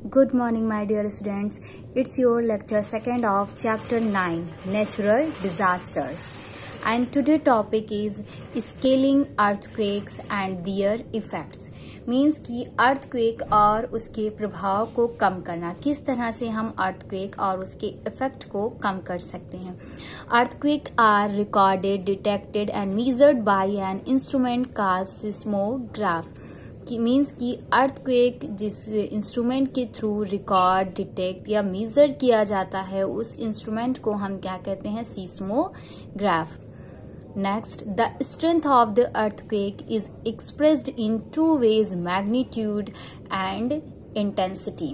Good morning, my dear students. It's your lecture second of chapter 9, Natural Disasters. And today topic is scaling earthquakes and their effects. Means कि earthquake और उसके प्रभाव को कम करना, किस तरह से हम अर्थक्वेक और उसके इफेक्ट को कम कर सकते हैं. Earthquake are recorded, detected and measured by an instrument called seismograph. Means कि अर्थक्वेक जिस इंस्ट्रूमेंट के थ्रू रिकॉर्ड, डिटेक्ट या मेजर किया जाता है, उस इंस्ट्रूमेंट को हम क्या कहते हैं? Seismograph. Next, the strength of the earthquake is expressed in two ways: magnitude and intensity.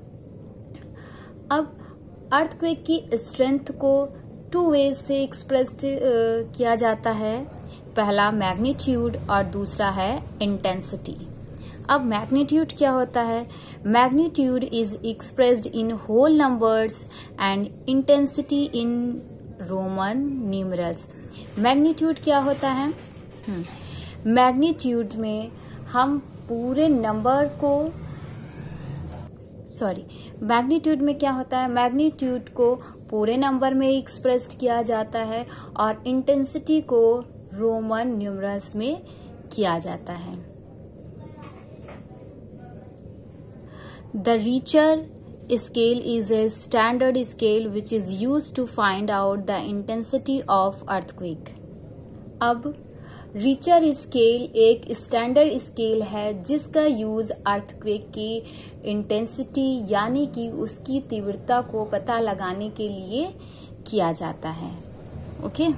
अब earthquake की strength को two ways से expressed किया जाता है. पहला magnitude और दूसरा है intensity. अब magnitude क्या होता है? Magnitude is expressed in whole numbers and intensity in Roman numerals. Magnitude क्या होता है? मैग्नीट्यूड में हम पूरे नंबर को मैग्नीट्यूड में क्या होता है? मैग्नीट्यूड को पूरे नंबर में एक्सप्रेस किया जाता है और इंटेंसिटी को रोमन न्यूमरल्स में किया जाता है. The Richter scale is a standard scale which is used to find out the intensity of earthquake. अब रिचर स्केल एक स्टैंडर्ड स्केल है जिसका यूज अर्थक्वेक की इंटेंसिटी यानी कि उसकी तीव्रता को पता लगाने के लिए किया जाता है. Okay.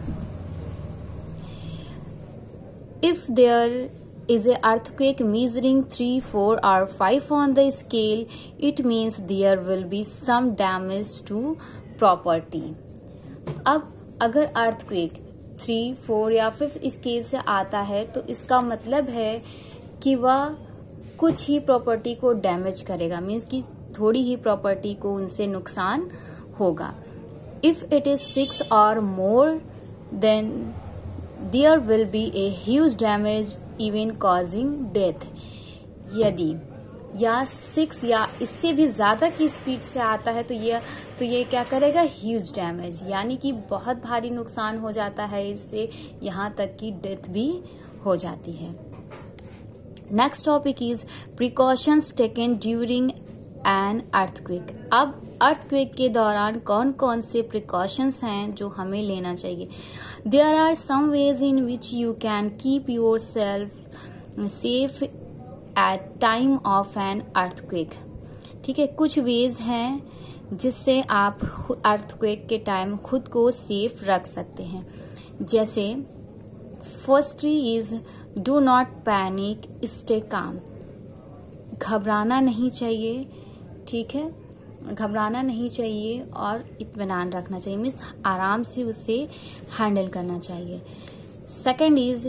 If there is a earthquake measuring 3, 4 or 5 on the scale, it means there will be some damage to property. अब अगर earthquake 3, 4 या 5 स्केल से आता है तो इसका मतलब है कि वह कुछ ही प्रॉपर्टी को डैमेज करेगा, मीन्स कि थोड़ी ही प्रॉपर्टी को उनसे नुकसान होगा. If it is 6 or more, then there will be a huge damage even causing death. यदि या 6 या इससे भी ज्यादा की स्पीड से आता है तो ये क्या करेगा? ह्यूज डैमेज, यानी कि बहुत भारी नुकसान हो जाता है इससे, यहाँ तक कि डेथ भी हो जाती है. Next topic is precautions taken during an earthquake. अब अर्थक्वेक के दौरान कौन कौन से प्रिकॉशंस हैं जो हमें लेना चाहिए? There are some ways in which you can keep yourself safe at time of an earthquake. ठीक है, कुछ वेज हैं जिससे आप अर्थक्वेक के टाइम खुद को सेफ रख सकते हैं. जैसे firstly is do not panic, stay calm. घबराना नहीं चाहिए. ठीक है, घबराना नहीं चाहिए और इत्मीनान रखना चाहिए, मीन्स आराम से उसे हैंडल करना चाहिए. Second is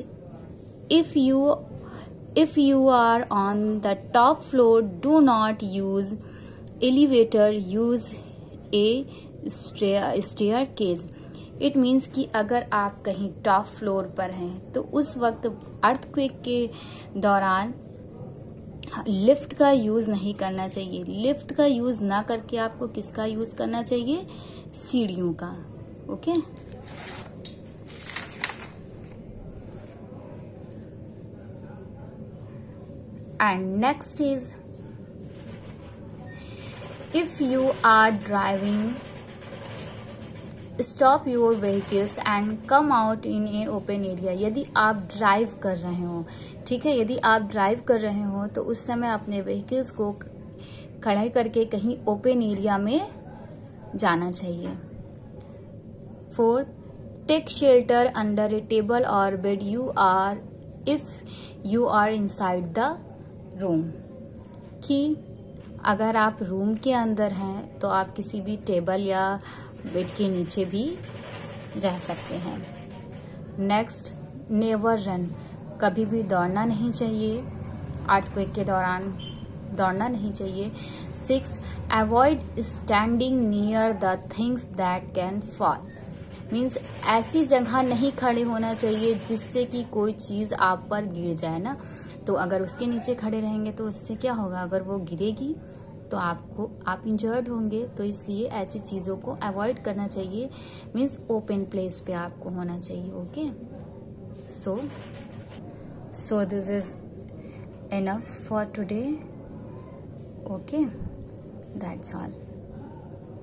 if you are on the top floor, do not use elevator, use a staircase. It means कि अगर आप कहीं टॉप फ्लोर पर हैं तो उस वक्त अर्थक्वेक के दौरान लिफ्ट का यूज नहीं करना चाहिए. लिफ्ट का यूज ना करके आपको किसका यूज करना चाहिए? सीढ़ियों का. Okay. And next is if you are driving, stop your vehicles and come out in a open area. यदि आप ड्राइव कर रहे हो, ठीक है, यदि आप ड्राइव कर रहे हो तो उस समय अपने व्हीकल्स को खड़े करके कहीं ओपन एरिया में जाना चाहिए. 4, take shelter under a table और bed if you are inside the room. कि अगर आप रूम के अंदर हैं तो आप किसी भी टेबल या बेड के नीचे भी रह सकते हैं. Next, never run. कभी भी दौड़ना नहीं चाहिए, अर्थक्वेक के दौरान दौड़ना नहीं चाहिए. 6, avoid standing near the things that can fall. Means ऐसी जगह नहीं खड़े होना चाहिए जिससे कि कोई चीज़ आप पर गिर जाए ना, तो अगर उसके नीचे खड़े रहेंगे तो उससे क्या होगा? अगर वो गिरेगी तो आप इंजर्ड होंगे, तो इसलिए ऐसी चीज़ों को अवॉइड करना चाहिए। मीन्स ओपन प्लेस पे आपको होना चाहिए। Okay, so this is enough for today. Okay, that's all.